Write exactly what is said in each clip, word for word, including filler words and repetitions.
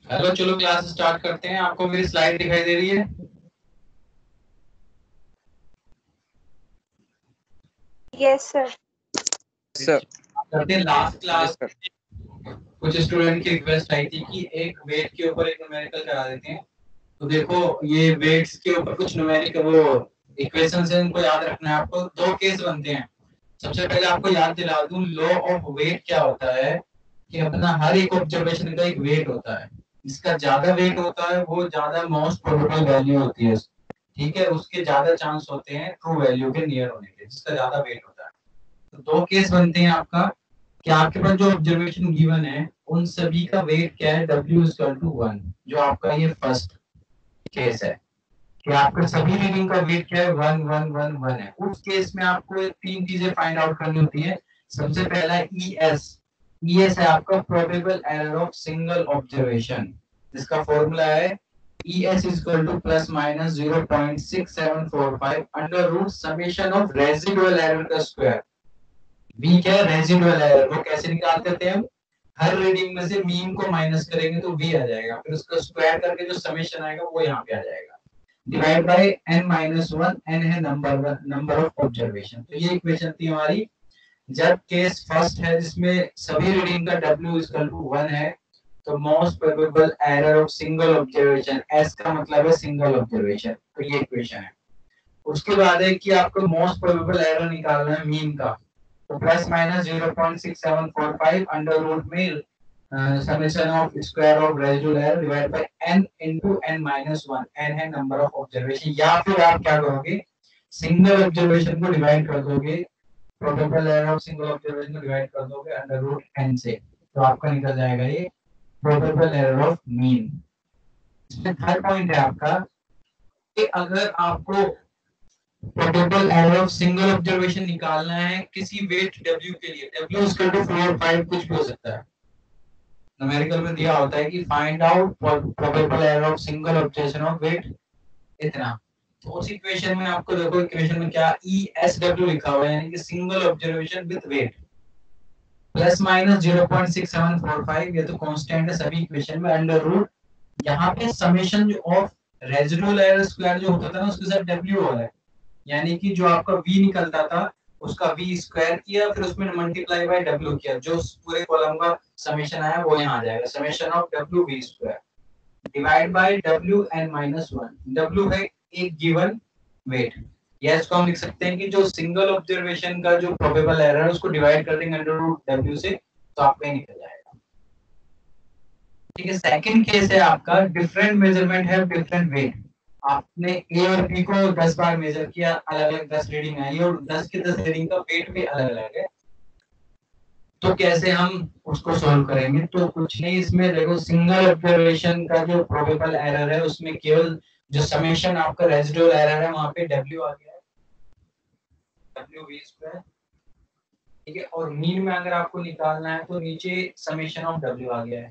Hello, चलो class start करते हैं। आपको मेरी स्लाइड दिखाई दे रही है? Yes sir. सर करते हैं। लास्ट क्लास सर कुछ स्टूडेंट की रिक्वेस्ट आई थी कि एक वेट के ऊपर एक न्यूमेरिकल करा देते हैं। तो देखो, ये वेट्स के ऊपर कुछ न्यूमेरिकल वो इक्वेशंस हैं, उनको याद रखना है आपको। दो केस बनते हैं। सबसे पहले आपको याद दिला दूं, लॉ ऑफ वेट क्या होता है कि अपना हर एक ऑब्जर्वेशन का एक वेट होता है। जिसका ज्यादा वेट होता है वो ज्यादा मोस्ट प्रोबेबल वैल्यू होती है, ठीक है। उसके ज्यादा चांस होते हैं ट्रू वैल्यू के नियर होने के, जिसका ज्यादा वेट होता है। तो दो केस बनते हैं आपका कि आपके पास जो ऑब्जर्वेशन गिवन है उन सभी का वेट क्या है, W इक्वल टू वन। जो आपका ये फर्स्ट केस है कि आपके सभी रीडिंग का वेट क्या है, वन वन वन वन है। उस केस में आपको तीन चीजें फाइंड आउट करनी होती है। सबसे पहला ई एस। ई एस है आपका probable error of single observation, जिसका फॉर्मूला है E S is equal to plus minus zero point six seven four five under root summation of residual error का स्क्वायर। V क्या है, रेजिडुअल एरर। वो कैसे निकालते थे हम? हर रीडिंग में से मीन को माइनस करेंगे तो V आ जाएगा, फिर उसका स्क्वायर करके जो समेशन आएगा वो यहाँ पे आ जाएगा। Divide by n minus one. n है number one, number of observation. तो ये इक्वेशन थी हमारी। जब केस फर्स्ट है जिसमें सभी रीडिंग का W इक्वल टू वन है, तो most probable error of single observation, S का मतलब है सिंगल ऑब्जर्वेशन, तो ये इक्वेशन है। उसके बाद है कि आपको मोस्ट प्रोबेबल एरर निकालना है मीन का। तो plus minus zero point six seven four five under root में summation of square of residual error divide by n into n minus one. n है नंबर ऑफ ऑब्जर्वेशन, या फिर आप क्या करोगे, सिंगल ऑब्जर्वेशन को डिवाइड कर दोगे, probable error of single observation को डिवाइड कर दोगे अंडर रूट n से, तो आपका निकल जाएगा ये प्रोबेबल एरर ऑफ मीन। इसमें थर्ड पॉइंट है आपका कि अगर आपको probable error of single observation निकालना है किसी वेट W के लिए, W equal to four five कुछ भी हो सकता है। न्यूमेरिकल में दिया होता है कि find out probable error of single observation of weight इतना। तो उस इक्वेशन में आपको देखो, इक्वेशन में क्या E S W लिखा हुआ है, यानी कि single observation with weight plus minus zero point six seven four five. ये तो कांस्टेंट है सभी इक्वेशन में, अंडर रूट यहाँ पे summation of residual error square जो होता था ना उसके साथ W हो रहा है, यानी कि जो आपका V निकलता था उसका V स्क्वायर किया, फिर उसमें मल्टीप्लाई बाय W किया, जो पूरे कॉलम का समेशन आया वो यहाँ आ जाएगा, summation of W V square divide by W n minus one. W है एक गिवन वेट, या इसको हम लिख सकते हैं कि जो सिंगल ऑब्जर्वेशन का जो प्रोबेबल एरर है उसको डिवाइड कर देंगे अंडर रूट W से, तो आपका ही निकल जाएगा। ठीक है। सेकंड केस है आपका डिफरेंट मेजरमेंट है डिफरेंट वेट। आपने ए और बी को दस बार मेजर किया, अलग अलग दस रीडिंग आई और दस के दस रीडिंग का वेट भी अलग अलग है। तो कैसे हम उसको सॉल्व करेंगे? तो कुछ नहीं, इसमें देखो सिंगल ऑब्जर्वेशन का जो प्रोबेबल एरर है उसमें केवल जो समेशन आपका रेजिडुअल एरर है वहां पे W आ गया है, W V स्क्वायर। ठीक है। और मीन में अगर आपको निकालना है तो नीचे समेशन ऑफ W आ गया है।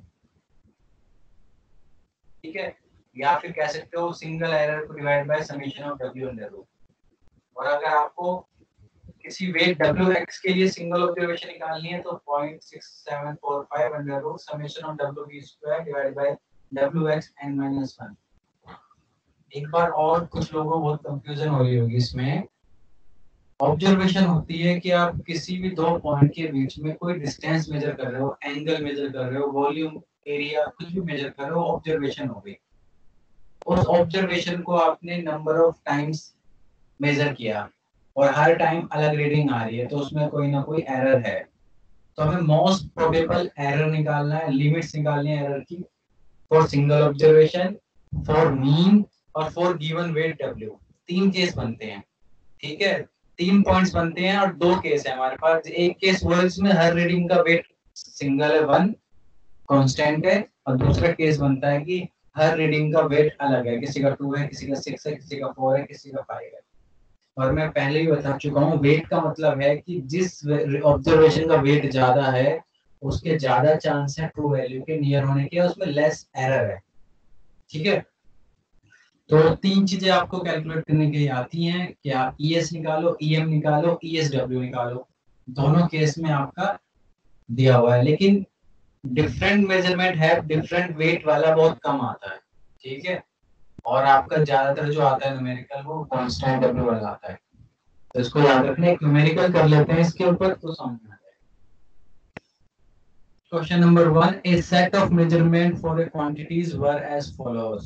ठीक है। या फिर कह सकते हो सिंगल एरर को divide by summation of W under root. और अगर आपको किसी वेट W x के लिए सिंगल ऑब्जर्वेशन निकालनी है तो zero point six seven four five under root summation of W V square divide by W x n minus one. एक बार और कुछ लोगों को बहुत कंफ्यूजन हो रही होगी इसमें। ऑब्जर्वेशन होती है कि आप किसी भी दो पॉइंट के बीच में कोई डिस्टेंस मेजर कर रहे हो, एंगल मेजर कर रहे हो, वॉल्यूम, एरिया, कुछ भी मेजर कर रहे हो, ऑब्जर्वेशन हो गई। उस ऑब्जर्वेशन को आपने नंबर ऑफ टाइम्स मेजर किया और हर टाइम अलग रीडिंग आ रही है, तो उसमें कोई ना कोई एरर है। तो हमें मोस्ट प्रोबेबल एरर निकालना है, लिमिट्स निकालनी है एरर की for single observation, for mean और फॉर गिवन वेट W। तीन केस बनते हैं। ठीक है। तीन पॉइंट्स बनते हैं और दो केस है हमारे पास। एक केस वो है जिसमें हर रीडिंग का वेट सिंगल है, वन कांस्टेंट है, और दूसरा केस बनता है कि हर रीडिंग का वेट अलग है, किसी का टू है, किसी का सिक्स है, किसी का फोर है, किसी का फाइव है। और मैं पहले ही बता चुका हूँ, वेट का मतलब है कि जिस ऑब्जर्वेशन का वेट ज्यादा है उसके ज्यादा चांस है ट्रू वैल्यू के नियर होने के, उसमें लेस एरर है। ठीक है। तो तीन चीजें आपको कैलकुलेट करने के लिए आती हैं कि आप E S निकालो, E M निकालो, E S W निकालो। दोनों केस में आपका दिया हुआ है, लेकिन डिफरेंट मेजरमेंट है, डिफरेंट वेट वाला बहुत कम आता है, ठीक है, और आपका ज्यादातर जो आता है न्यूमेरिकल वो कांस्टेंट डब्ल्यू वाला आता है। तो इसको याद रखना, एक न्यूमेरिकल कर लेते हैं इसके ऊपर तो समझ में आ जाएगा। Question number one, a set of measurement for a quantities were as follows.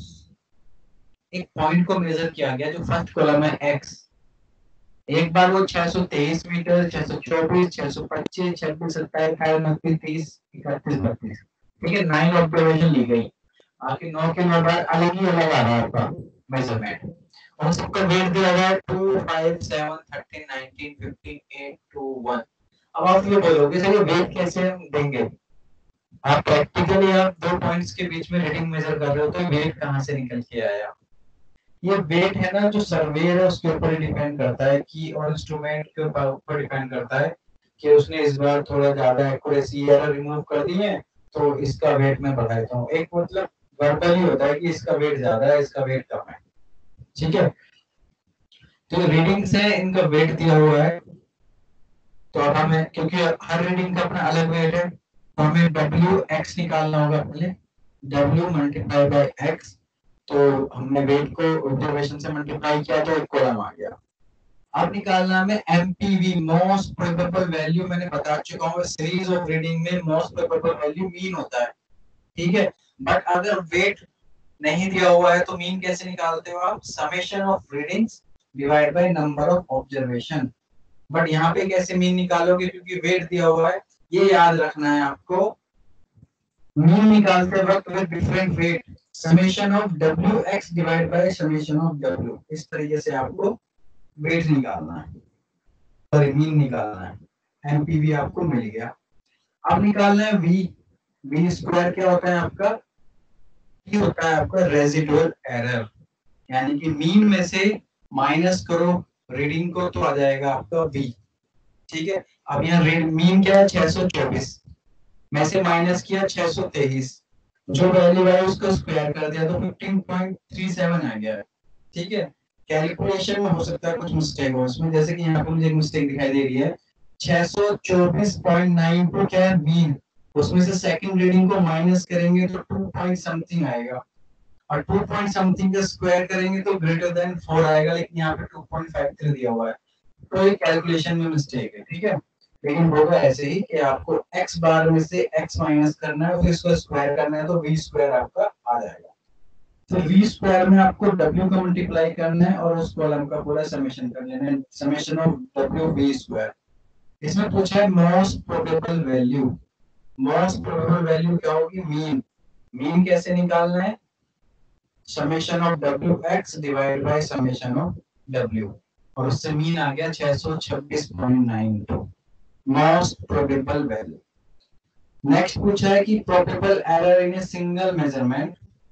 एक पॉइंट को मेजर किया गया, जो फर्स्ट कॉलम है एक्स, एक बार वो छह सौ तेईस मीटर, छह सौ चौबीस, छह सौ पच्चीस, छब्बीस, सत्ताईस, अठारह, उनतीस, तीस, इकतीस, बत्तीस, ठीक है, नाइन ऑब्जर्वेशन ली गई। आपके नौ के नौ बार अलग ही अलग आ रहा है आपका मेजरमेंट, और सबका वेट दिया गया है two, five, seven, thirteen, nineteen, fifteen, eight, two, one. अब आप ये बोलोगे सर ये वेट कैसे हम देंगे? आप प्रैक्टिकली आप दो पॉइंट्स के बीच में रीडिंग मेजर कर रहे हो, तो वेट कहाँ से निकल के आया? ये वेट है ना, जो सर्वेयर है उसके ऊपर डिपेंड करता है कि, और इंस्ट्रूमेंट के ऊपर डिपेंड करता है कि उसने इस बार थोड़ा ज्यादा एक्यूरेसी एरर रिमूव कर दी है, तो इसका वेट मैं बढ़ा देता हूँ। एक मतलब वर्बली होता है कि इसका वेट ज्यादा है, इसका वेट कम है, ठीक है। तो रीडिंग से इनका वेट दिया हुआ है, तो अब हमें, क्योंकि हर रीडिंग का अपना अलग वेट है, तो हमें डब्ल्यू एक्स निकालना होगा पहले, डब्ल्यू मल्टीप्लाई बाय एक्स। तो हमने वेट को ऑब्जर्वेशन से मल्टीप्लाई किया तो एक कॉलम आ गया। अब निकालना हमें एमपीवी, मोस्ट प्रोबेबल वैल्यू। मैंने बता चुका हूँ सीरीज ऑफ रीडिंग में मोस्ट प्रोबेबल वैल्यू मीन होता है, ठीक है। बट अगर वेट नहीं दिया हुआ है तो मीन कैसे निकालते हो आप? Summation of readings divide by number of observation. But यहाँ पे कैसे मीन निकालोगे, क्योंकि वेट दिया हुआ है। ये याद रखना है आपको, मीन निकालते वक्त with different weight, summation of W X divide by summation of W, इस तरीके से आपको वेट निकालना है, सॉरी मीन निकालना है। एमपीवी आपको मिल गया। अब निकालना है वी। वी स्क्वायर क्या होता है आपका? ये होता है आपका रेजिडुअल एरर, यानी कि मीन में से माइनस करो रीडिंग को तो आ जाएगा आपका वी, ठीक है। अब यहाँ मीन क्या है? छह सौ चौबीस में से माइनस किया छह सौ तेईस, जो वैल्यू है उसको स्क्वायर कर दिया तो फिफ्टीन पॉइंट थ्री सेवन आ गया, ठीक है। कैलकुलेशन में हो सकता है कुछ मिस्टेक हो इसमें, जैसे कि यहाँ पर मुझे एक मिस्टेक दिखाई दे रही है, छह सौ चौबीस पॉइंट नाइन टू क्या है? मीन, उसमें से सेकंड रीडिंग को माइनस करेंगे तो टू पॉइंट समथिंग आएगा, और टू पॉइंट समथिंग का स्क्वायर करेंगे तो ग्रेटर देन फोर आएगा, लेकिन यहाँ पे टू पॉइंट फाइव थ्री दिया हुआ है, तो ये कैलकुलेशन में मिस्टेक है, ठीक है। लेकिन होगा ऐसे ही कि आपको x बार में से x माइनस करना है, फिर इसको स्क्वायर करना है, तो v स्क्वायर आपका आ जाएगा। तो v स्क्वायर में आपको w का मल्टीप्लाई करना है और उस कॉलम का पूरा समेशन कर लेना है, summation of w v square. इसमें पूछा है most probable value. Most probable value क्या होगी? मीन। मीन कैसे निकालना है? Summation of W X divide by summation of W, और उससे मीन आ गया छह सौ छब्बीस point nine two, most probable value. Next पूछा है कि probable error in a single measurement,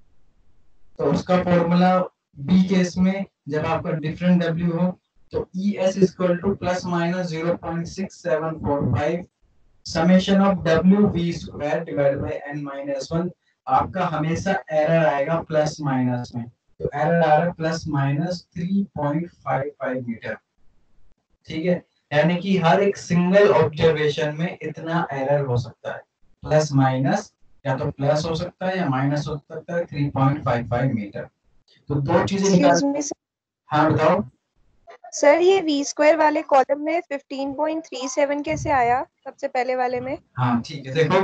तो उसका फॉर्मूला बी केस में जब आपका डिफरेंट डब्ल्यू हो तो E S equal to plus minus zero point six seven four five summation of W V square divided by N minus one. आपका हमेशा error आएगा प्लस माइनस में, तो एरर आ रहा है plus minus three point five five meter, ठीक है। यानी कि हर एक सिंगल ऑब्जर्वेशन में इतना एरर हो सकता है, प्लस माइनस, या तो प्लस हो सकता है या माइनस हो सकता है three point five five meter. तो दो चीजें निकाल। हाँ बताओ सर, ये वी स्क्वायर वाले कॉलम में फिफ्टीन पॉइंट थ्री सेवन कैसे आया सबसे पहले वाले में? हाँ ठीक है, देखो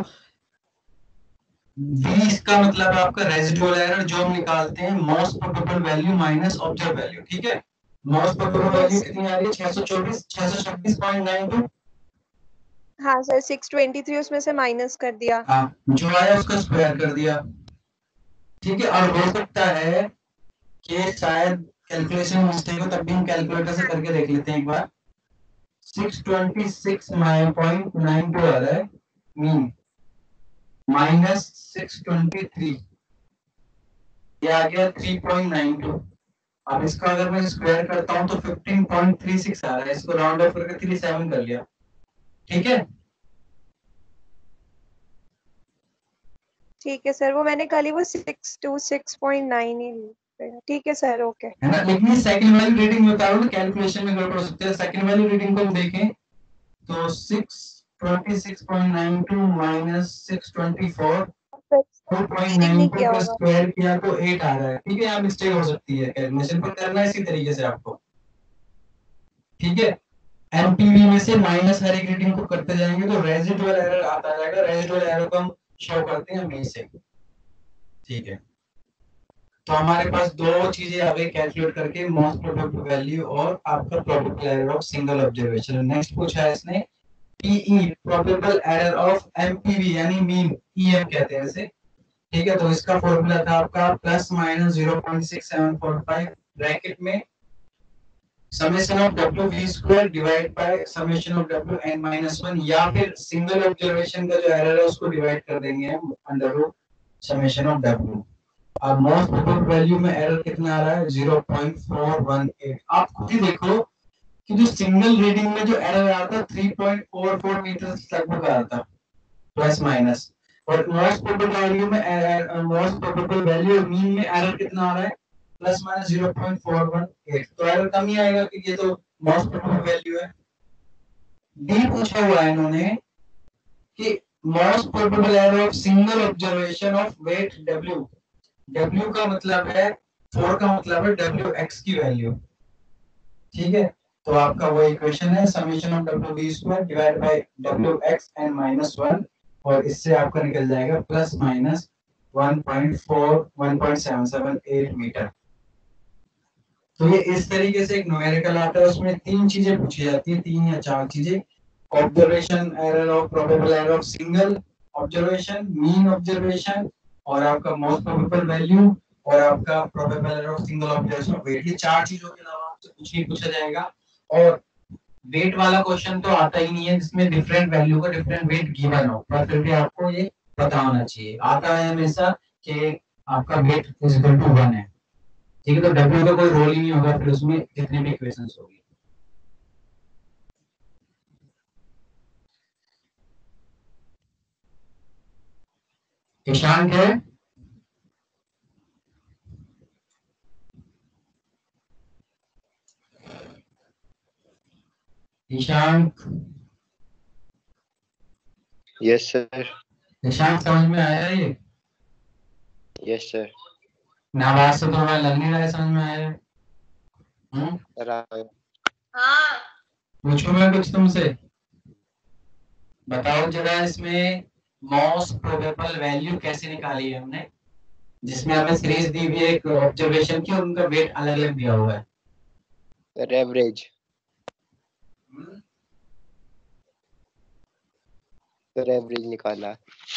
v इसका मतलब आपका रेजिडुअल एरर, जो हम निकालते हैं most probable value minus observe value, ठीक है। मोस्ट प्रोबेबल वैल्यू कितनी आ रही है? छह सौ चौबीस, छह सौ छब्बीस पॉइंट नाइन टू। हाँ सर, सिक्स ट्वेंटी थ्री उसमें से माइनस कर दिया। हाँ, जो आया उसका स्क्वायर कर दिया, ठीक है। और हो सकता है कि शायद कैलकुलेशन मिस्टेक हो, तब भी हम कैलकुलेटर से करके देख लेते हैं एक बार। Six twenty six point nine two आ रहा है mean, minus six twenty three, ये आ गया थ्री पॉइंट नाइन टू। अब इसका अगर मैं स्क्वायर करता हूं तो फिफ्टीन पॉइंट थ्री सिक्स आ रहा है, इसको राउंड ऑफ करके थ्री सेवन कर लिया, ठीक है। ठीक है सर, वो मैंने कल ही वो six two six point nine ही ली। ठीक है सर, ओके। है ना, लेकिन सेकंड वाली रीडिंग बता रहा हूं, कैलकुलेशन में गड़बड़ हो सकती है। सेकंड वाली रीडिंग को हम देखें तो six twenty-six point nine two minus six twenty-four, sir two point reading nine नहीं टू किया का होगा। स्क्वायर किया तो एट आ रहा है। ठीक है, यहाँ मिस्टेक हो सकती है, कैलकुलेशन पर करना है इसी तरीके से आपको। ठीक है, एमपीवी में से माइनस हर एक रीडिंग को करते जाएंगे तो रेजिडुअल एरर आता जाएगा। रेजिडुअल एरर को हम शो करते हैं में से। ठीक है, तो हमारे पास दो चीजें आ गई कैलकुलेट करके, मोस्ट प्रोबेबल वैल्यू और आपका probable error of single observation. Next पूछा है इसने PE, probable error of MPV यानी मीन, ईएम कहते हैं इसे। ठीक है, तो इसका फॉर्मूला था आपका plus minus zero point six seven four five bracket में summation of w v square divide by summation of w n minus one, या फिर सिंगल ऑब्जर्वेशन का जो एरर है उसको डिवाइड कर देंगे हम under root summation of w। अब मोस्ट प्रोबेबल वैल्यू में एरर कितना आ रहा है, zero point four one eight. आप खुद ही देखो कि जो सिंगल रीडिंग में जो एरर आ रहा था three point four four metre लगभग आ रहा था प्लस माइनस, और मोस्ट प्रोबेबल वैल्यू में मोस्ट प्रोबेबल वैल्यू मीन में एरर कितना आ रहा है, plus minus zero point four one eight. तो एरर कम ही आएगा क्योंकि ये तो मोस्ट प्रोबेबल वैल्यू है। डी पूछा हुआ है इन्होंने कि most probable error of single observation of weight w। w का मतलब है फोर, का मतलब है w x की वैल्यू। ठीक है, तो आपका वो इक्वेशन है summation of w v square divide by w x n minus one, और इससे आपका निकल जाएगा plus minus one point four one point seven seven eight metre. तो ये इस तरीके से एक न्यूमेरिकल आता है, उसमें तीन चीजें पूछी जाती हैं, तीन या चार चीजें, observation error of probable error of single observation, mean observation, और आपका मोस्ट प्रोबेबल वैल्यू, और आपका probable error of single observation weight. ये चार चीजों के अलावा आपसे कुछ नहीं पूछा जाएगा। और वेट वाला क्वेश्चन तो आता ही नहीं है जिसमें डिफरेंट वैल्यू का डिफरेंट वेट गिवन हो, पर फिर भी आपको ये पता होना चाहिए। आता है हमेशा कि आपका weight is equal to one है। ठीक है, तो W का कोई रोल ही नहीं होगा फिर उसमें जितने भी इक्वेशंस होगी। ईशान है, ईशान, यस सर। ईशान समझ में आया ये? Yes sir. आवाज से तो हमें लग नहीं रहा है समझ में आया। हम्म, हाँ पूछूं मैं कुछ तुमसे? बताओ जरा, इसमें मोस्ट प्रोबेबल वैल्यू कैसे निकाली है हमने, जिसमें हमें सीरीज दी हुई है एक ऑब्जर्वेशन की और उनका वेट अलग अलग दिया हुआ है। एवरेज सर, एवरेज निकाला।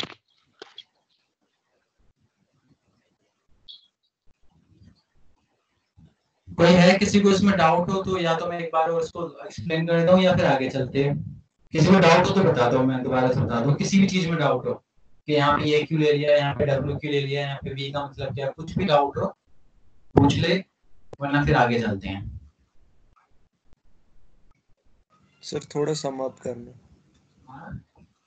कोई है किसी को इसमें डाउट हो तो या तो मैं एक बार और इसको एक्सप्लेन कर देता हूँ या फिर आगे चलते हैं। किसी को डाउट हो तो बता दो, मैं दोबारा से बता दूं। किसी भी चीज में डाउट हो कि यहाँ पे ये क्यों ले लिया, यहाँ पे डब्ल्यू क्यों ले लिया, यहाँ पे वी का मतलब क्या, कुछ भी डाउट हो पूछ ले, वरना फिर आगे चलते हैं। सर थोड़ा सम अप करना।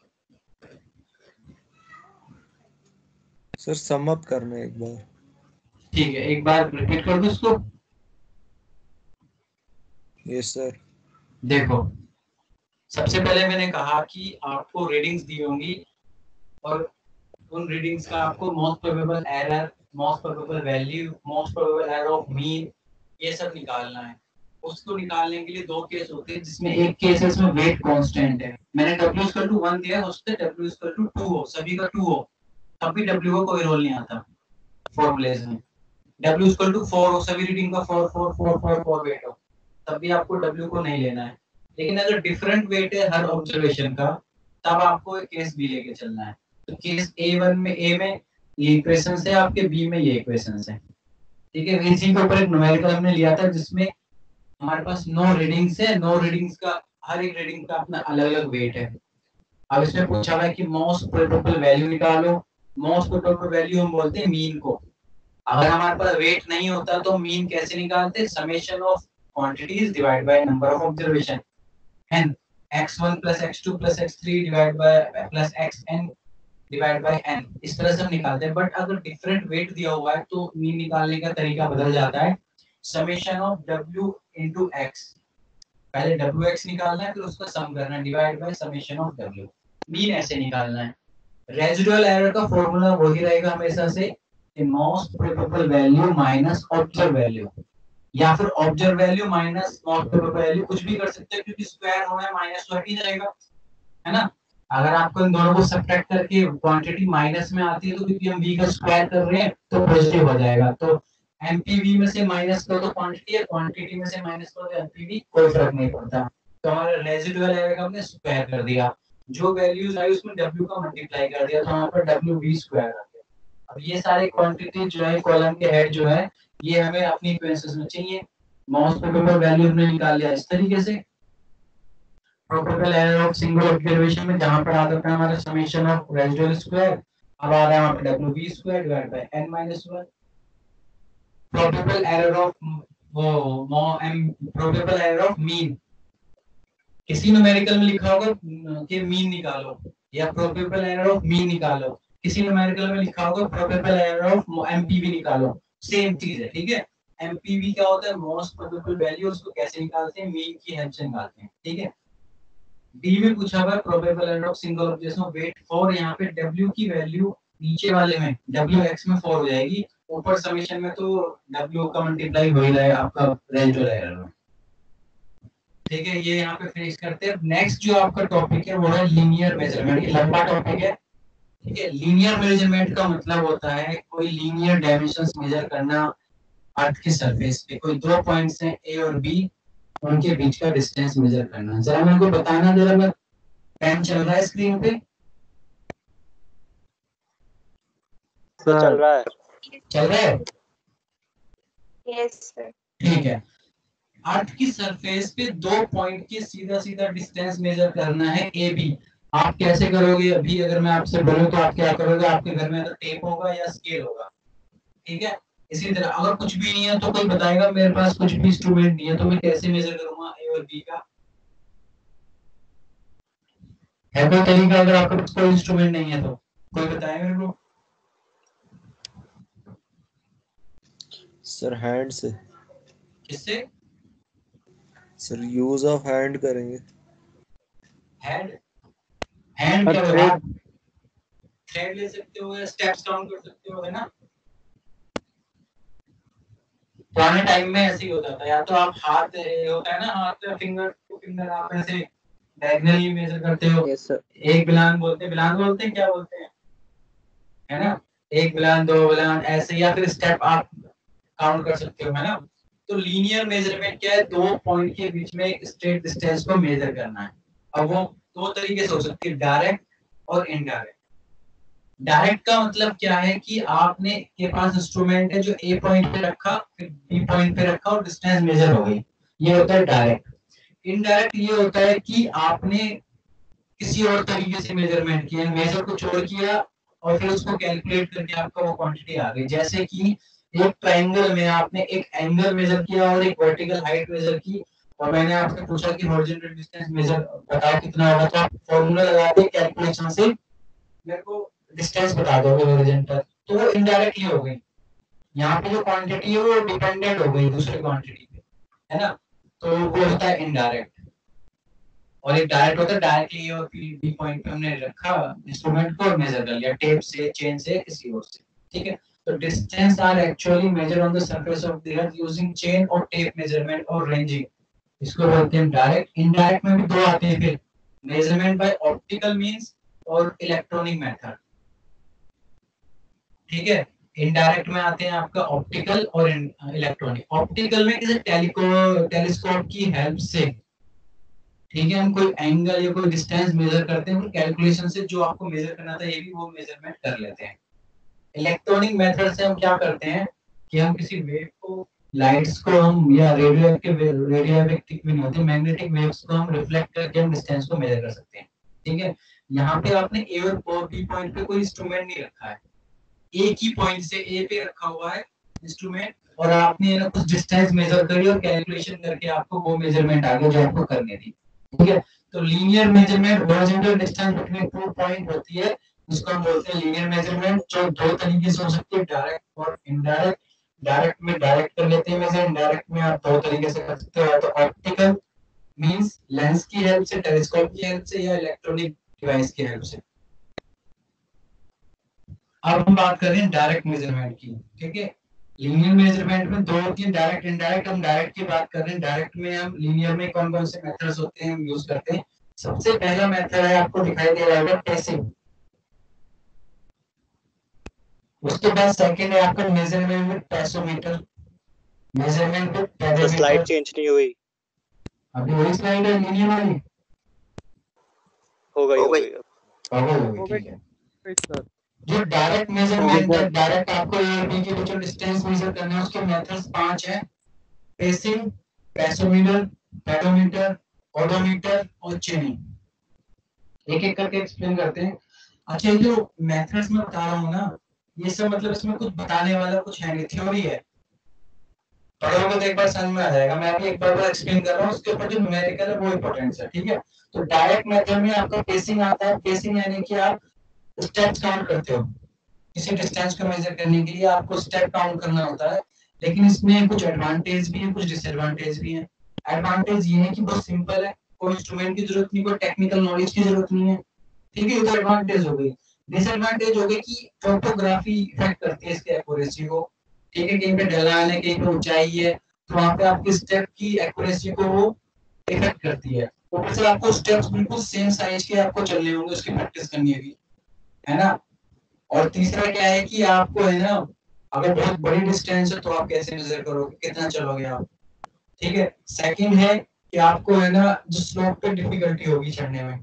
सर सम अप करना एक बार। ठीक है, एक बार रिपीट कर दो इसको। Yes sir. देखो, सबसे पहले मैंने कहा कि आपको रीडिंग्स दी होंगी और उन रीडिंग्स का आपको most probable error, most probable value, most probable error of mean, ये सब निकालना है। उसको निकालने के लिए दो केस होते हैं, जिसमें एक केस है इसमें वेट कांस्टेंट है। मैंने w इक्वल टू वन दिया है, उससे w इक्वल टू टू हो, सभी का टू हो, तब भी w का कोई रोल नहीं आता फॉर्मूलेज में। w इक्वल टू फोर हो, सभी रीडिंग का four four four four four weight हो, तब भी आपको w को नहीं लेना है। लेकिन अगर डिफरेंट वेट है हर ऑब्जर्वेशन का, तब आपको केस बी लेके चलना है। तो केस ए वन में, ए में ये इक्वेशंस है आपके, बी में ये इक्वेशंस है। ठीक है, इसी के ऊपर एक न्यूमेरिकल हमने लिया था जिसमें हमारे पास नो रीडिंग्स है, नो रीडिंग्स का हर एक रीडिंग का अपना अलग अलग वेट है। अब इसमें पूछा हुआ है कि मोस्ट प्रोबेबल वैल्यू निकालो। मोस्ट प्रोबेबल वैल्यू हम बोलते हैं मीन को। अगर हमारे पास वेट नहीं होता तो मीन कैसे निकालते, summation of quantities divide by number of observation, n x one plus x two plus x three divide by plus xn divide by n, इस तरह से हम निकालते हैं। बट अगर डिफरेंट वेट दिया हुआ है तो मीन निकालने का तरीका बदल जाता है, summation of w into x। पहले डब्ल्यू एक्स निकालना है, फिर उसका सम करना है, divide by summation of W. Mean ऐसे निकालना है। रेजिडुअल एरर का फॉर्मूला वही रहेगा हमेशा से, most probable value minus observe value, या फिर observe value minus most probable value, कुछ भी कर सकते हैं क्योंकि स्क्वायर होना है, माइनस तो हट ही जाएगा, है ना। अगर आपको इन दोनों को सब्ट्रैक्ट करके क्वांटिटी माइनस में आती है तो क्योंकि हम v का स्क्वायर कर रहे हैं तो पॉजिटिव हो जाएगा, तो एमपीवी में से माइनस करो तो क्वांटिटी है, क्वांटिटी में से माइनस करो तो एमपीवी, कोई फर्क नहीं पड़ता। तो हमारा रेजिडुअल एरर का हमने स्क्वायर कर दिया, जो वैल्यूज आई उसमें w का मल्टीप्लाई कर दिया, तो हमारे पर w v स्क्वायर आ गया। अब ये सारे क्वांटिटी जो है कॉलम के हेड जो है ये हमें अपनी इक्वेशंस में चाहिए। मोस्ट प्रोबेबल वैल्यू हमने निकाल लिया इस तरीके से। Probable error of single observation में जहां पर आता है हमारा समेशन ऑफ रेजिडुअल स्क्वायर, अब आ रहा है वहां पे w v square divide by n minus one. Probable error of वो मो M probable error of mean, किसी न्यूमेरिकल में लिखा होगा कि मीन निकालो या प्रोबेबल एरर ऑफ मीन निकालो, किसी न्यूमेरिकल में लिखा होगा प्रोबेबल एरर ऑफ एमपीवी निकालो, सेम चीज है, ठीक है। एमपीवी क्या होता है, मोस्ट प्रोबेबल वैल्यू, उसको कैसे निकालते हैं, मीन की हेल्प से निकालते हैं, ठीक है। डी में पूछा हुआ probable error of single observation weight four, यहाँ पे w की वैल्यू नीचे वाले में wx में फोर हो जाएगी, ऊपर समेशन में तो w का मल्टीप्लाई हो ही जाएगा आपका रेजिडुअल एरर में, ठीक है। ये यहाँ पे फिनिश करते हैं। नेक्स्ट जो आपका टॉपिक है वो है लीनियर मेजरमेंट। ये लंबा टॉपिक है, ठीक है। लीनियर मेजरमेंट का मतलब होता है कोई लीनियर डायमेंशंस मेजर करना अर्थ की सरफेस पे, कोई दो पॉइंट्स हैं ए और बी, उनके बीच का डिस्टेंस मेजर करना। जरा मेरे को बताना, जरा मैं पेन चल रहा है स्क्रीन पे, सर चल रहा है, चल रहा है, यस सर। ठीक है। अर्थ की सरफेस पे दो पॉइंट की सीधा सीधा डिस्टेंस मेजर करना है ए बी। आप कैसे करोगे, अभी अगर मैं आपसे बोलूं तो आप क्या करोगे, आपके घर में तो टेप होगा या स्केल होगा, ठीक है। इसी तरह अगर कुछ भी नहीं है तो कोई बताएगा मेरे पास कुछ भी इंस्ट्रूमेंट नहीं है तो मैं कैसे मेजर करूंगा ए और बी का, है कोई तरीका? अगर आपके पास कोई इंस्ट्रूमेंट नहीं है तो कोई बताए मेरे को। सर हैंड से। किससे? सर यूज ऑफ हैंड करेंगे। हैंड हैंड क्या होगा, थ्रेड ले सकते हो या स्टेप्स काउंट कर सकते हो, है ना। पुराने टाइम में ऐसे ही होता था, या तो आप हाथ होता है ना, हाथ फिंगर टू फिंगर आप ऐसे डायगोनली मेजर करते हो। Yes sir. एक बिलान बोलते हैं, बिलान बोलते हैं, क्या बोलते हैं, है ना। एक बिलान, दो बिलान, ऐसे, या फिर स्टेप आप काउंट कर सकते हो, है ना। तो लीनियर मेजरमेंट क्या है, दो पॉइंट के बीच में स्ट्रेट डिस्टेंस को मेजर करना है। अब वो दो तरीके से हो सकती है, डायरेक्ट और इनडायरेक्ट। डायरेक्ट का मतलब क्या है कि आपने के पास इंस्ट्रूमेंट है जो ए पॉइंट पे रखा, फिर बी पॉइंट पे रखा और डिस्टेंस मेजर हो गई, ये होता है डायरेक्ट। इनडायरेक्ट ये होता है कि आपने किसी और तरीके से मेजरमेंट किया, मेजर कुछ और किया और फिर उसको कैलकुलेट करके आपका वो क्वांटिटी आ गई। जैसे कि एक ट्रायंगल में आपने एक एंगल मेजर किया और एक वर्टिकल हाइट मेजर की, और मैंने आपसे पूछा कि हॉरिजॉन्टल डिस्टेंस मेजर बताओ कितना होगा, तो आप फॉर्मूला लगा के कैलकुलेशन से मेरे को डिस्टेंस बता दोगे हॉरिजॉन्टल, तो वो इनडायरेक्टली हो गई। यहाँ पे जो क्वांटिटी है वो डिपेंडेंट हो गई दूसरी क्वांटिटी पे, है ना, तो वो होता है इनडायरेक्ट। और एक डायरेक्ट होता है, डायरेक्टली और बी पॉइंट पे हमने रखा इंस्ट्रूमेंट को और मेजर कर लिया टेप से, चेन से, किसी और से, ठीक है। तो distance are actually measure on the surface of the earth using chain और टेप मेजरमेंट और रेंजिंग, इसको बोलते हैं डायरेक्ट। इनडायरेक्ट में भी दो आते हैं फिर, मेजरमेंट बाय ऑप्टिकल मींस और इलेक्ट्रॉनिक मेथड, ठीक है। इनडायरेक्ट में आते हैं आपका ऑप्टिकल और इलेक्ट्रॉनिक। ऑप्टिकल में किसी टेलीको टेलीस्कोप की हेल्प से, ठीक है, हम कोई एंगल या कोई डिस्टेंस मेजर करते हैं, कैलकुलेशन से जो आपको मेजर करना था ये भी वो मेजरमेंट कर लेते हैं। इलेक्ट्रॉनिक मेथड से हम क्या करते हैं कि हम किसी वेव को, लाइट्स को हम, या रेडियो एक्टिव रेडियो एक्टिव भी नहीं होते, मैग्नेटिक वेव्स को हम रिफ्लेक्ट करके हम डिस्टेंस को मेजर कर सकते हैं, ठीक है। यहाँ पे आपने ए और बी पॉइंट पे कोई इंस्ट्रूमेंट नहीं रखा है, एक ही पॉइंट से ए पे रखा हुआ है इंस्ट्रूमेंट, और आपने ना कुछ डिस्टेंस मेजर करी और कैलकुलेशन करके आपको वो मेजरमेंट आ गया जो आपको करनी थी, ठीक है। तो linear measurement horizontal distance between two point होती है, उसको हम बोलते हैं लीनियर मेजरमेंट, जो दो तरीके से हो सकती है, डायरेक्ट और इनडायरेक्ट। डायरेक्ट में डायरेक्ट कर लेते हैं मेजर, इनडायरेक्ट में आप दो तरीके से कर सकते हो, या तो ऑप्टिकल मींस लेंस की हेल्प से, टेलीस्कोप की हेल्प से या इलेक्ट्रॉनिक डिवाइस की हेल्प से। अब हम बात कर रहे हैं डायरेक्ट मेजरमेंट की, ठीक है। लीनियर मेजरमेंट में दो होती है, डायरेक्ट इनडायरेक्ट। हम डायरेक्ट की बात कर रहे हैं। डायरेक्ट में हम लीनियर में कौन कौन से मेथड्स होते हैं हम यूज करते हैं। सबसे पहला मेथड है, आपको दिखाई दे रहा होगा, पेसिंग। उसके बाद सेकंड है आपका measurement with pacometer, measurement with sir slide pedometer. Change नहीं हुई। अभी वही स्लाइड है लीनियर वाली, हो गई हो गई। अब हो गई, ठीक है। जो डायरेक्ट मेजरमेंट है, डायरेक्ट आपको ए और बी के बीच में डिस्टेंस मेजर करना है, उसके मेथड्स पांच हैं। पेसिंग, पेसोमीटर, पेडोमीटर, ओडोमीटर और चेनिंग। एक एक करके एक्सप्लेन करते हैं। अच्छा, ये जो मेथड्स मैं बता रहा हूँ ना, ये सब मतलब इसमें कुछ बताने वाला कुछ है नहीं, थ्योरी है। पढ़ोगे तो एक बार समझ में आ जाएगा। मैं अभी एक बार एक्सप्लेन कर रहा हूँ, उसके ऊपर जो न्यूमेरिकल है वो इंपॉर्टेंट है, ठीक है। तो डायरेक्ट मेथड में आपका पेसिंग आता है। पेसिंग यानी कि आप स्टेप्स काउंट करते हो। किसी डिस्टेंस को मेजर करने के लिए आपको स्टेप काउंट करना होता है। लेकिन इसमें कुछ एडवांटेज भी है, कुछ डिसएडवांटेज भी है। एडवांटेज ये है कि बहुत सिंपल है, कोई इंस्ट्रूमेंट की जरूरत नहीं, कोई टेक्निकल नॉलेज की जरूरत नहीं है, ठीक है। तो एडवांटेज हो गई। डिसएडवांटेज हो गई कि फोटोग्राफी इफेक्ट करती है इसकी एक्यूरेसी को, ठीक है। कहीं पे ढलान है, कहीं पे ऊंचाई है, तो वहां पे आपकी स्टेप की एक्यूरेसी को वो इफेक्ट करती है। ऊपर से आपको स्टेप्स बिल्कुल सेम साइज के आपको चलने होंगे, उसकी प्रैक्टिस करनी होगी, है ना। और तीसरा क्या है कि आपको है ना, अगर बहुत बड़ी डिस्टेंस है तो आप कैसे मेजर करोगे, कितना चलोगे आप, ठीक है। सेकंड है कि आपको है ना जो स्लोप पे डिफिकल्टी होगी चढ़ने में,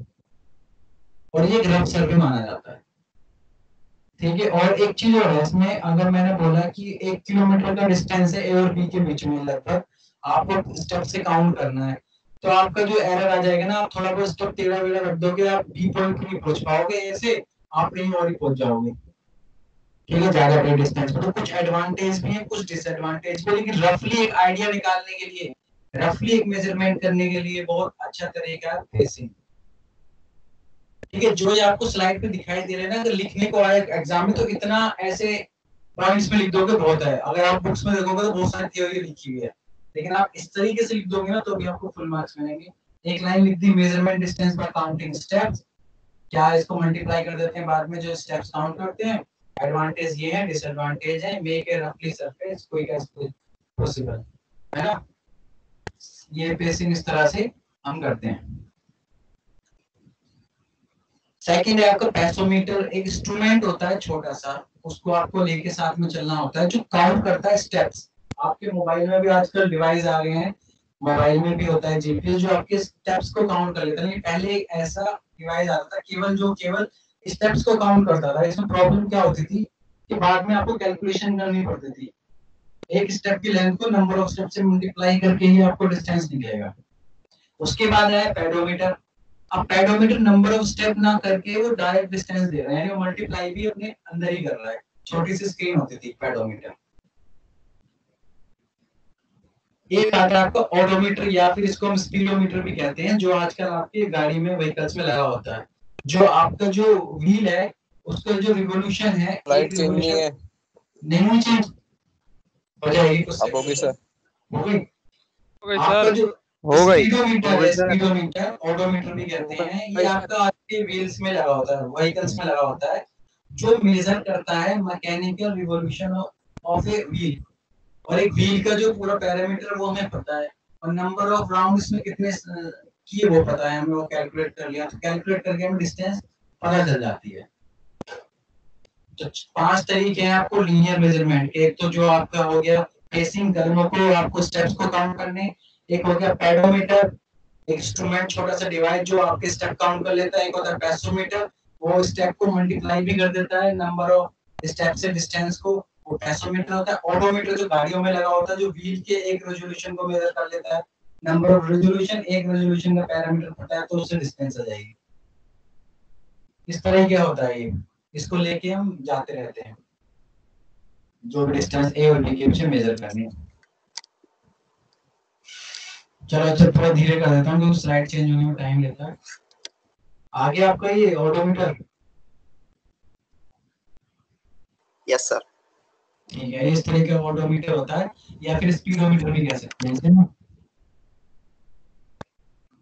और ये ग्राफ सर्वे माना जाता है, ठीक है। और एक चीज और है इसमें, अगर मैंने बोला कि एक किलोमीटर का डिस्टेंस है ए और बी के बीच में, लगभग आपको स्टेप से काउंट करना है, तो आपका जो एरर आ जाएगा ना, आप थोड़ा बहुत स्टेप टेढ़ा मेढ़ा रख दोगे, आप बी पॉइंट नहीं पहुंच पाओगे, ऐसे आप कहीं और ही पहुंच जाओगे, ठीक है, ज्यादा बड़े डिस्टेंस पे। तो कुछ एडवांटेज भी है, कुछ डिसएडवांटेज भी, लेकिन रफली एक आइडिया निकालने के लिए, रफली एक मेजरमेंट करने के लिए बहुत अच्छा तरीका है पेसिंग, ठीक है। जो ये आपको स्लाइड पे दिखाई दे रहे हैं ना, अगर लिखने को आए एग्जाम में तो इतना ऐसे पॉइंट्स में लिख दोगे बहुत है। अगर आप बुक्स में देखोगे तो बहुत सारी थ्योरी लिखी हुई है, लेकिन आप इस तरीके से लिख दोगे ना तो भी आपको फुल मार्क्स मिलेंगे। एक लाइन लिख दी, measurement distance by counting steps, क्या इसको मल्टीप्लाई कर देते हैं बाद में जो स्टेप्स काउंट करते हैं। एडवांटेज ये है, डिसएडवांटेज है। मेक ए रफली सरफेस क्विक एज पॉसिबल, है ना। ये पेसिंग इस तरह से हम करते हैं। सेकंड है आपका पेसोमीटर। एक इंस्ट्रूमेंट होता है छोटा सा, उसको आपको लेके साथ में चलना होता है, जो काउंट करता है स्टेप्स। आपके मोबाइल में भी आजकल डिवाइस आ गए हैं, मोबाइल में भी होता है जीपीएस, जो आपके स्टेप्स को काउंट कर लेता है। पहले एक ऐसा डिवाइस आता था केवल जो केवल स्टेप्स को काउंट करता था। इसमें प्रॉब्लम क्या होती थी कि बाद में आपको कैलकुलेशन करनी पड़ती थी। एक स्टेप की लेंथ को नंबर ऑफ स्टेप से मल्टीप्लाई करके ही आपको डिस्टेंस निकलेगा। उसके बाद है पेडोमीटर। अब पेडोमीटर नंबर ऑफ स्टेप ना करके वो डायरेक्ट डिस्टेंस दे रहा है, यानी वो मल्टीप्लाई भी अपने अंदर ही कर रहा है। छोटी सी स्क्रीन होती थी पेडोमीटर। एक आता है आपका ओडोमीटर, या फिर इसको हम स्पीडोमीटर भी कहते हैं, जो आजकल आपकी गाड़ी में व्हीकल्स में लगा होता है। जो आपका जो व्हील है उसका जो रिवॉल्यूशन है, लाइट चेंज नहीं है, नहीं चेंज हो जाएगी कुछ अब होगी सर, हो गई। सर जो हो गई स्पीडोमीटर है, स्पीडोमीटर ओडोमीटर भी कहते हैं, ये आपका आपके व्हील्स में लगा होता है, व्हीकल्स में लगा होता है, जो मेजर करता है mechanical revolution of a wheel. और एक व्हील का जो पूरा पैरामीटर वो हमें पता है, और नंबर ऑफ राउंड्स में कितने किए वो पता है हमें, वो कैलकुलेट कर लिया, तो कैलकुलेट करके हमें डिस्टेंस पता चल जाती है। तो पांच तरीके हैं आपको लीनियर मेजरमेंट के। एक तो जो आपका हो गया पेसिंग, कर्मों को आपको स्टेप्स को काउंट करने। एक हो गया पेडोमीटर, इंस्ट्रूमेंट छोटा सा डिवाइस जो आपके स्टेप काउंट कर लेता है। एक होता है पेसोमीटर, वो स्टेप को मल्टीप्लाई भी कर देता है नंबर ऑफ स्टेप से डिस्टेंस को, वो पेसोमीटर होता है। ओडोमीटर जो गाड़ियों में लगा होता है, जो व्हील के एक रेजोल्यूशन को मेजर कर लेता है, नंबर ऑफ रेजोल्यूशन, एक रेजोल्यूशन का पैरामीटर पता है तो उससे डिस्टेंस आ जाएगी। इस तरह क्या होता है ये, इसको लेके हम जाते रहते हैं जो भी डिस्टेंस ए और बी के बीच में मेजर करनी है। चलो अच्छा थोड़ा धीरे कर देता हूँ क्योंकि स्लाइड चेंज होने में टाइम लेता है। आगे आपका ये ओडोमीटर, यस सर, ठीक है, इस तरह का ओडोमीटर होता है, या फिर स्पीडोमीटर भी कह सकते हैं इसे ना।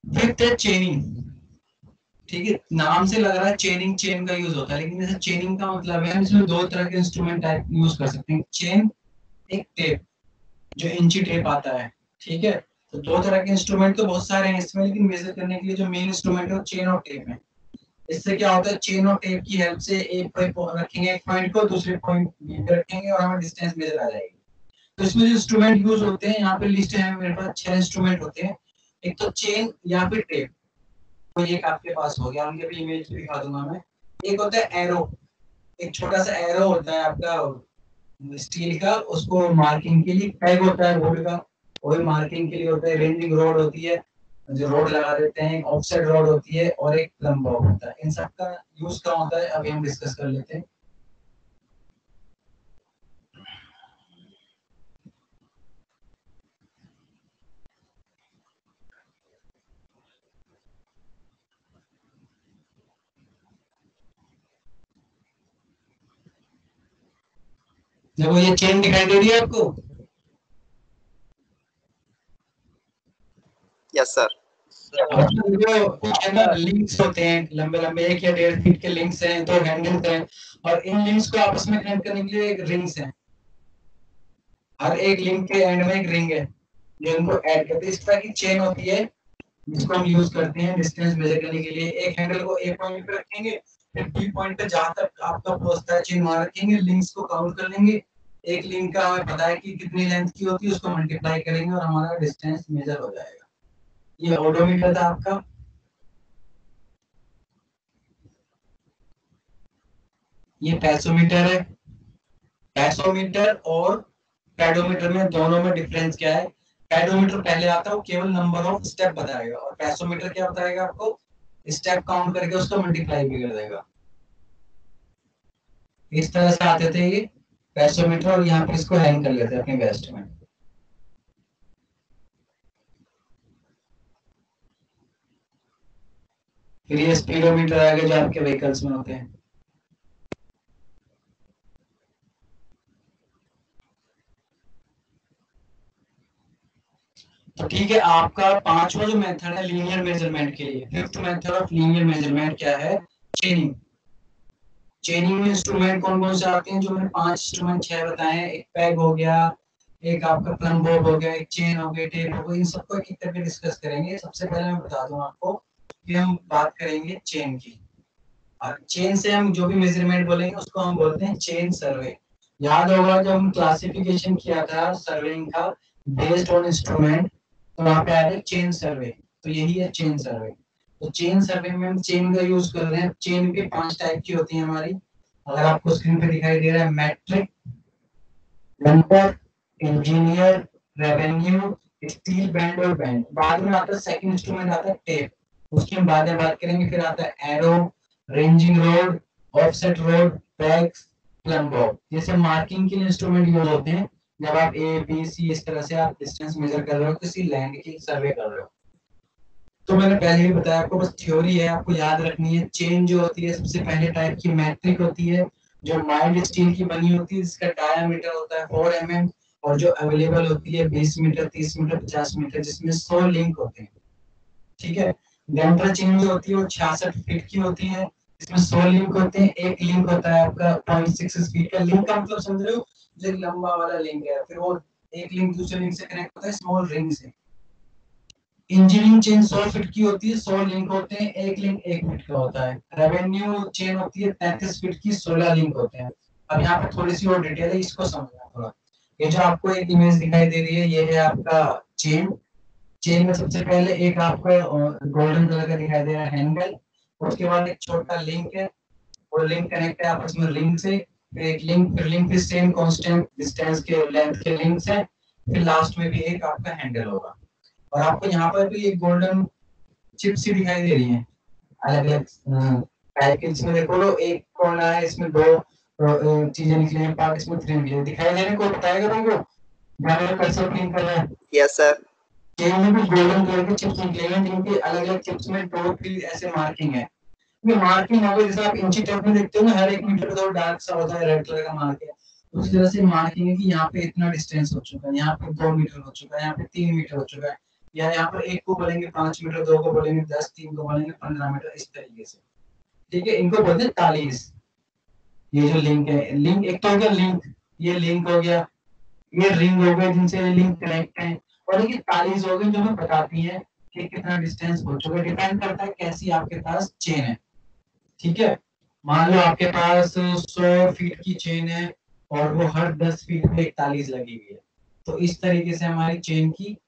फिफ्थ है चेनिंग, ठीक है, नाम से लग रहा है चेनिंग, चेन का यूज होता है, लेकिन जैसे चेनिंग का मतलब है हम इसमें दो तरह के इंस्ट्रूमेंट टाइप यूज कर सकते हैं, चेन, एक टेप, जो इंची टेप आता है, ठीक है। तो दो तरह के इंस्ट्रूमेंट तो बहुत सारे हैं इसमें, लेकिन मेजर करने के लिए जो मेन इंस्ट्रूमेंट है वो चेन और टेप है। इससे क्या होता है, चेन और टेप की हेल्प से एक पॉइंट रखेंगे, एक पॉइंट को दूसरे पॉइंट पे रखेंगे और हमें डिस्टेंस मेजर आ जाएगी। तो इसमें जो इंस्ट्रूमेंट यूज होते हैं, यहाँ पे लिस्ट है मेरे पास, छह इंस्ट्रूमेंट होते हैं। एक तो चेन या फिर टेप, तो एक आपके पास हो गया, उनके भी इमेज भी दिखा दूंगा मैं। एक होता है एरो, एक छोटा सा एरो होता है आपका स्टील का, उसको मार्किंग के लिए, टैग होता है वुड का, वो भी मार्किंग के लिए होता है। रेंजिंग रोड होती है, जो रोड लगा देते हैं, ऑफसेट रोड होती है, और एक प्लम बॉब होता है। इन सब का यूज क्या होता है अभी हम डिस्कस कर लेते हैं। देखो ये चेन दिखाई दे रही है आपको? Yes sir. जो कुछ है ना लिंक्स होते हैं लंबे लंबे, एक या डेढ़ फीट के लिंक्स हैं, दो हैंडल्स हैं, और इन लिंक्स को आपस में कनेक्ट करने के लिए एक रिंग्स हैं। हर एक लिंक के एंड में एक रिंग है जो इनको ऐड करती है। इस तरह की चेन होती है जिसको हम यूज करते हैं डिस्टेंस मेजर करने के लिए। एक हैंडल को ए पॉइंट पे रखेंगे, फिर बी पॉइंट पे जहां तक आपका पहुंचता है चेन वहां रखेंगे, लिंक्स को काउंट कर लेंगे। एक लिंक का हमें पता है कि कितनी लेंथ की होती है, उसको मल्टीप्लाई करेंगे और हमारा डिस्टेंस मेजर हो जाएगा। ये ओडोमीटर था आपका। ये पैसोमीटर है। पैसोमीटर और पेडोमीटर में दोनों में डिफरेंस क्या है? पेडोमीटर पहले आता है, वो केवल नंबर ऑफ स्टेप बताएगा, और पैसोमीटर क्या बताएगा आपको? स्टेप काउंट करके उसको मल्टीप्लाई भी कर देगा। इस तरह से आते थे ये पैसोमीटर, और यहाँ पे इसको हैंग कर लेते हैं अपने वेस्ट में। फिर ये स्पीडोमीटर आएगा जो आपके व्हीकल्स में होते हैं। तो ठीक है, आपका पांचवा जो मेथड है लीनियर मेजरमेंट के लिए, fifth method of linear measurement क्या है? चेनिंग। चेनिंग में इंस्ट्रूमेंट कौन कौन से आते हैं? जो मैंने पांच इंस्ट्रूमेंट छह बताए हैं, एक पैग हो गया, एक आपका प्लम बॉब हो गया, एक चेन हो गई, टेप हो गई, इन सबको एक एक करके डिस्कस करेंगे। सबसे पहले मैं बता दूं आपको कि हम बात करेंगे चेन की, और चेन से हम जो भी मेजरमेंट बोलेंगे उसको हम बोलते हैं चेन सर्वे। याद होगा जब हम क्लासिफिकेशन किया था सर्वेइंग का बेस्ड ऑन इंस्ट्रूमेंट, तो वहां पे आया चेन सर्वे, तो यही है चेन सर्वे। तो चेन सर्वे में हम चेन का यूज कर रहे हैं। चेन भी पांच टाइप की होती है हमारी, अगर आपको स्क्रीन पे दिखाई दे रहा है, metric, jumper, engineer, revenue, steel band और बैंड। बाद में आता है सेकंड इंस्ट्रूमेंट आता है टेप, उसकी हम बाद में बात करेंगे। फिर आता है arrow, ranging rod, offset rod, pegs, plumb bob. जैसे मार्किंग के लिए इंस्ट्रूमेंट यूज होते हैं जब आप ए बी सी इस तरह से आप डिस्टेंस मेजर कर रहे हो, किसी लैंड की सर्वे कर रहे हो। तो मैंने पहले ही बताया आपको, बस थ्योरी है, आपको याद रखनी है। चेन जो होती है सबसे पहले टाइप की मैट्रिक होती है, जो माइल्ड स्टील की बनी होती है, जिसका डायामीटर होता है फोर एम एम, और जो अवेलेबल होती है बीस मीटर, तीस मीटर, पचास मीटर, जिसमें सौ लिंक होते हैं, ठीक है। डेंटर चेन जो होती है वो छियासठ फीट की होती है, इसमें सौ लिंक होते हैं। एक लिंक होता है आपका पॉइंट सिक्स फीट का। लिंक का मतलब समझ रहे हो, जो लंबा वाला लिंक है, फिर वो एक लिंक दूसरे लिंक से कनेक्ट होता है स्मॉल रिंग से। इंजीनियरिंग चेन सौ फीट की होती है, सौ लिंक होते हैं, एक लिंक एक फीट का होता है। रेवेन्यू चेन होती है तैंतीस फीट की, सोलह लिंक होते हैं। अब यहाँ पे थोड़ी सी और डिटेल है, इसको समझना थोड़ा। ये जो आपको एक इमेज दिखाई दे रही है, ये है आपका चेन। चेन में सबसे पहले एक आपको गोल्डन कलर का दिखाई दे रहा है हैंडल, उसके बाद एक छोटा लिंक है, वो लिंक कनेक्ट है आपस में रिंग से, फिर एक लिंक, फिर लिंक फिर सेम कांस्टेंट डिस्टेंस के लेंथ के लिंक्स है, फिर लास्ट में भी एक आपका हैंडल होगा। और आपको यहाँ पर भी एक गोल्डन चिप सी दिखाई दे रही है अलग अलग पैकेज में। देखो लो, एक कौन है इसमें, दो चीजें निकली हैं, पार्ट इसमें थ्री निकली दिखाई दे रही है। कोई बताएगा तुमको जहाँ कर्सर क्लिक कर रहा है? Yes sir. चेन में भी गोल्डन कलर के चिप्स निकले हैं, जिनकी अलग अलग चिप्स में दो थ्री ऐसे मार्किंग है। ये मार्किंग हो गई, जैसे आप इंची टेप में देखते हो ना, हर एक मीटर पे डार्क सा होता है, रेड कलर का मार्क है, उस तरह से मार्किंग है कि यहाँ पे इतना डिस्टेंस हो चुका है, यहाँ पे दो मीटर हो चुका है, यहाँ पे तीन मीटर हो चुका है, या यहाँ पर एक को बोलेंगे पांच मीटर, दो को बोलेंगे दस, तीन को बोलेंगे पंद्रह मीटर, इस तरीके से। ठीक है, इनको बोलते हैं तालीस। ये जो लिंक है, लिंक एक तो हो गया लिंक, ये लिंक हो गया, ये रिंग हो गए जिनसे लिंक कनेक्ट है, और ये तालीस हो गई जो हमें बताती है कि कितना डिस्टेंस हो चुका है। डिपेंड करता है कैसी आपके पास चेन है। ठीक है, मान लो आपके पास सौ फीट की चेन है और वो हर दस फीट पे इकतालीस लगी हुई है, तो इस तरीके से हमारी चेन की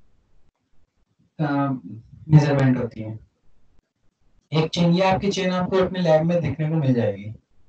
मेजरमेंट होती है। एक चेन, ये आपकी चेन आपको अपने लैब में देखने को मिल जाएगी।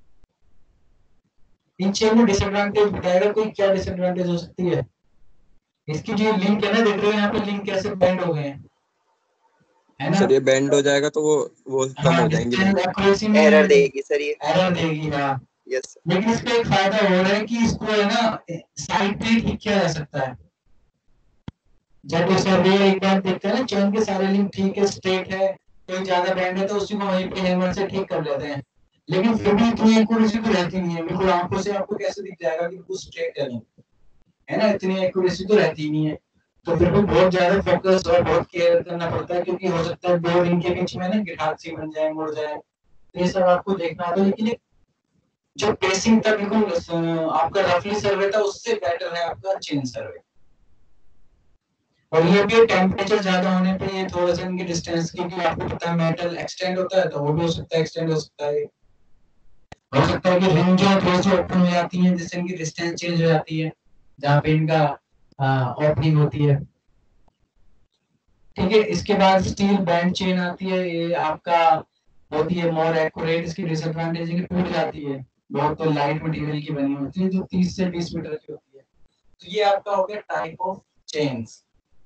इन चेन में डिसएडवांटेज बताएगा कोई, क्या डिसएडवांटेज हो सकती है? इसकी जो लिंक है ना, देख रहे हो यहाँ पे लिंक कैसे बेंड हो गए हैं, है ना? सर ये बैंड हो जाएगा तो वो वो कम हाँ, हो जाएंगी। डिस्टेंस एक्यूरेसी में एरर देगी सर ये। एरर देगी, हाँ। Yes sir. लेकिन इसका एक फायदा हो रहा है कि इसको है ना साइड पे ठीक किया जा सकता है। जब वो सर्वेयर एक बार देखता है ना चेन के सारे लिंक ठीक है, स्ट्रेट है, कोई ज्यादा बैंड है तो उसी को वहीं पे हैमर से ठीक कर लेते हैं। लेकिन फिर भी इतनी एक्यूरेसी तो रहती नहीं है, बिल्कुल आंखों से आपको कैसे दिख जाएगा कि बिल्कुल स्ट्रेट है, है ना? इतनी एक्यूरेसी तो रहती नहीं है, तो फिर भी बहुत ज्यादा फोकस और बहुत केयर करना पड़ता है, क्योंकि हो सकता है दो रिंग के बीच में ना गिटार सी बन जाए, मुड़ जाए, तो ये सब आपको देखना होगा। लेकिन जो पेसिंग था बिल्कुल आपका रफली सर्वे था, उससे बेटर है आपका चेन सर्वे। और ये भी टेम्परेचर ज्यादा होने पे ये थोड़ा सा इनकी डिस्टेंस, क्योंकि आपको पता है मेटल एक्सटेंड होता है, तो वो भी हो सकता है एक्सटेंड हो सकता है। हो सकता है कि रिंग जो थोड़ी सी ओपन हो जाती है, जिससे इनकी डिस्टेंस चेंज हो जाती है जहाँ पे इनका ओपनिंग होती है। ठीक है, इसके बाद स्टील बैंड चेन आती है, ये आपका होती है मोर एक्यूरेट। इसकी डिसएडवांटेज है कि टूट जाती है, बहुत तो लाइट मटेरियल की बनी होती है जो तीस से बीस मीटर की होती है। तो ये आपका हो गया टाइप ऑफ चेन्स।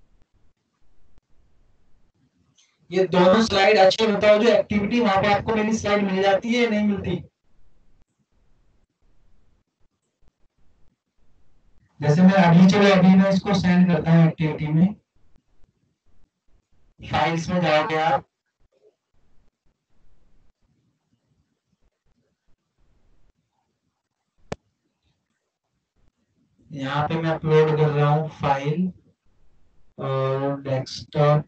ये दोनों स्लाइड अच्छे बताओ, जो एक्टिविटी वहां पे आपको मेरी स्लाइड मिल जाती है नहीं मिलती? जैसे मैं अभी चलो अभी मैं इसको सेंड करता हूँ एक्टिविटी में, फाइल्स में जाओगे आप, यहाँ पे मैं अपलोड कर रहा हूँ फाइल और डेस्कटॉप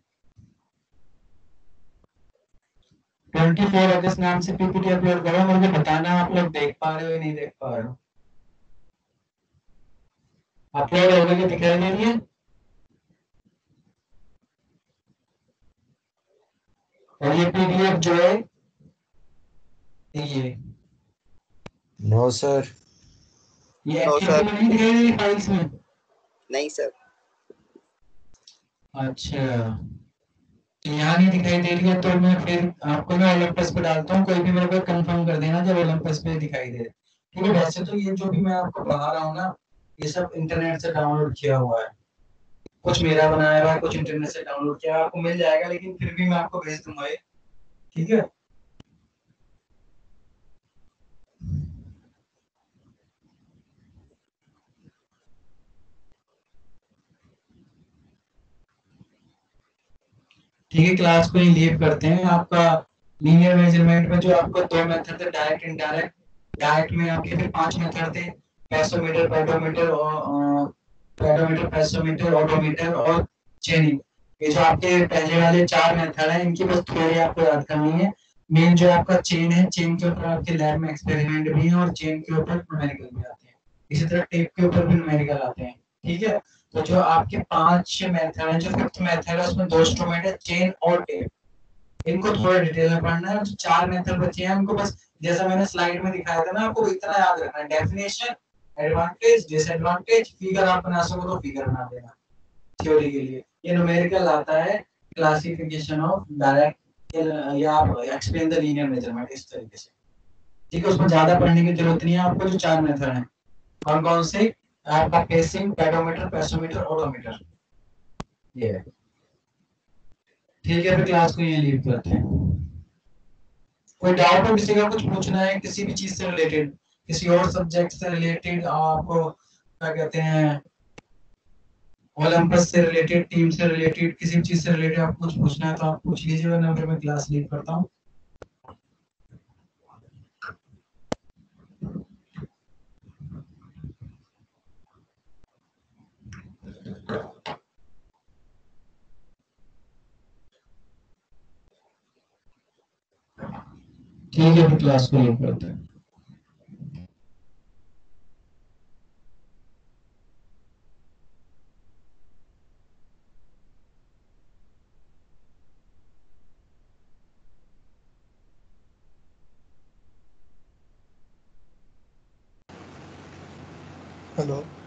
चौबीस अगस्त नाम से पीपीटी अपलोड करो। मुझे बताना आप लोग देख पा रहे हो या नहीं देख पा रहे हो। अपलोड हो गई, दिखाई दे रही है? और ये पीडीएफ जो है ये नो सर। ये नो एक्टिविटी सर। में नहीं दिखाई दे रही फाइल्स में? नहीं सर। अच्छा, तो यहाँ नहीं दिखाई दे रही है, तो मैं फिर आपको ना ओलंपस पे डालता हूँ, कोई भी मेरे को कंफर्म कर देना जब ओलंपस पे दिखाई दे। ठीक है, वैसे तो ये जो भी मैं आपको पढ़ा रहा हूँ ना, ये सब इंटरनेट से डाउनलोड किया हुआ है, कुछ मेरा बनाया हुआ है, कुछ इंटरनेट से डाउनलोड किया, आपको मिल जाएगा, लेकिन फिर भी मैं आपको भेज दूंगा ये। ठीक है, ठीक है, क्लास को ही लीव करते हैं। आपका लीनियर मेजरमेंट में जो आपको दो मेथड थे, डायरेक्ट इनडायरेक्ट। डायरेक्ट में आपके फिर पांच मेथड थे, पेसोमीटर, पेडोमीटर और पेडोमीटर, पेसोमीटर, ओडोमीटर और चेनिंग। ये जो आपके पहले वाले चार मेथड हैं, इनकी बस थ्योरी आपको याद करनी है। मेन जो आपका चेन है, चेन के ऊपर आपके लैब में एक्सपेरिमेंट भी है और चेन के ऊपर न्यूमेरिकल भी आते हैं, इसी तरह टेप के ऊपर भी न्यूमेरिकल आते हैं। ठीक है, तो जो आपके पांच मेथड है, जो फिफ्थ मेथड है उसमें दो इंस्ट्रूमेंट है, चेन और टेप, इनको थोड़ा डिटेल में पढ़ना है। जो चार मेथड बचे हैं उनको बस जैसा मैंने स्लाइड में दिखाया था ना, आपको इतना याद रखना है, डेफिनेशन, एडवांटेज, डिसएडवांटेज, फिगर आप बना सको तो फिगर बना देना थ्योरी के लिए। ये न्यूमेरिकल आता है, क्लासिफिकेशन ऑफ डायरेक्ट, या आप एक्सप्लेन द लीनियर मेजरमेंट, इस तरीके से। ठीक है, उसमें ज्यादा पढ़ने की जरूरत नहीं है आपको। जो चार मेथड हैं कौन कौन से, आपका पेसिंग, पेडोमीटर, पेसोमीटर, ओडोमीटर, ये है। ठीक है, फिर क्लास को ये लीव करते हैं। कोई डाउट हो किसी का, कुछ पूछना है किसी भी चीज से रिलेटेड, किसी और सब्जेक्ट से रिलेटेड, आपको क्या कहते हैं, ओलंपस से रिलेटेड, टीम से रिलेटेड, किसी भी चीज से रिलेटेड आपको कुछ पूछना है तो आप पूछ लीजिए, वरना फिर मैं क्लास लीव करता हूँ। ठीक है, फिर क्लास को लीव करते हैं। हेलो